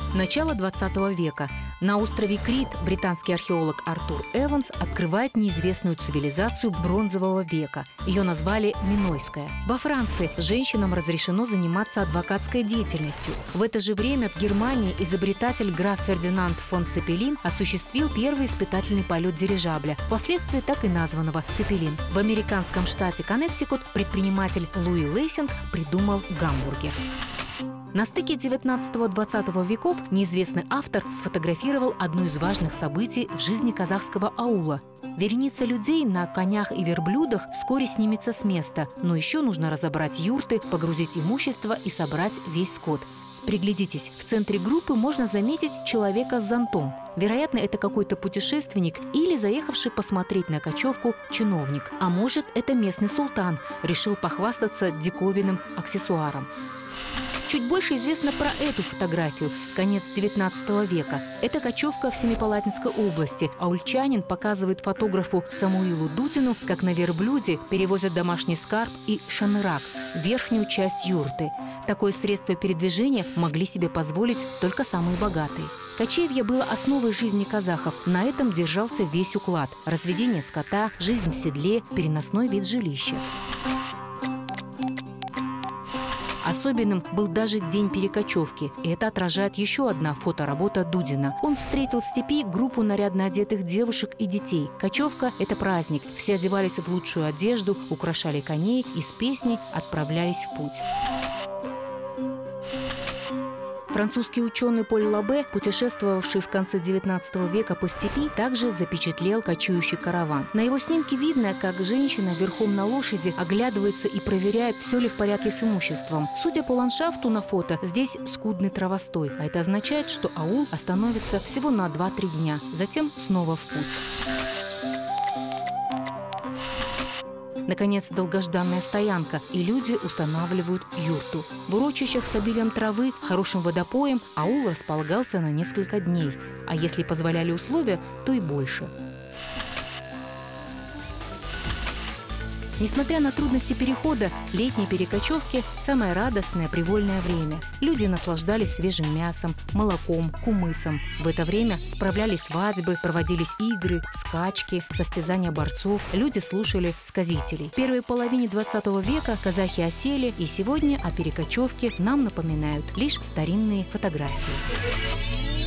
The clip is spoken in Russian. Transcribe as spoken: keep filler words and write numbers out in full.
Начало двадцатого века. На острове Крит британский археолог Артур Эванс открывает неизвестную цивилизацию бронзового века. Ее назвали Минойская. Во Франции женщинам разрешено заниматься адвокатской деятельностью. В это же время в Германии изобретатель граф Фердинанд фон Цепелин осуществил первый испытательный полет дирижабля, впоследствии так и названного «Цепелин». В американском штате Коннектикут предприниматель Луи Лейсинг придумал гамбургер. На стыке девятнадцатого-двадцатого веков неизвестный автор сфотографировал одно из важных событий в жизни казахского аула. Вереница людей на конях и верблюдах вскоре снимется с места, но еще нужно разобрать юрты, погрузить имущество и собрать весь скот. Приглядитесь, в центре группы можно заметить человека с зонтом. Вероятно, это какой-то путешественник или заехавший посмотреть на кочевку чиновник. А может, это местный султан, решил похвастаться диковинным аксессуаром. Чуть больше известно про эту фотографию. Конец девятнадцатого века. Это кочевка в Семипалатинской области. Аульчанин показывает фотографу Самуилу Дудину, как на верблюде перевозят домашний скарб и шанырак – верхнюю часть юрты. Такое средство передвижения могли себе позволить только самые богатые. Кочевье было основой жизни казахов. На этом держался весь уклад – разведение скота, жизнь в седле, переносной вид жилища. Особенным был даже день перекочевки. И это отражает еще одна фоторабота Дудина. Он встретил в степи группу нарядно одетых девушек и детей. Кочевка – это праздник. Все одевались в лучшую одежду, украшали коней и с песней отправлялись в путь. Французский ученый Поль Лабе, путешествовавший в конце девятнадцатого века по степи, также запечатлел кочующий караван. На его снимке видно, как женщина верхом на лошади оглядывается и проверяет, все ли в порядке с имуществом. Судя по ландшафту на фото, здесь скудный травостой, а это означает, что аул остановится всего на два-три дня, затем снова в путь. Наконец, долгожданная стоянка, и люди устанавливают юрту. В урочищах с обилием травы, хорошим водопоем аул располагался на несколько дней, а если позволяли условия, то и больше. Несмотря на трудности перехода, летние перекочевки – самое радостное привольное время. Люди наслаждались свежим мясом, молоком, кумысом. В это время справлялись свадьбы, проводились игры, скачки, состязания борцов. Люди слушали сказителей. В первой половине двадцатого века казахи осели, и сегодня о перекочевке нам напоминают лишь старинные фотографии.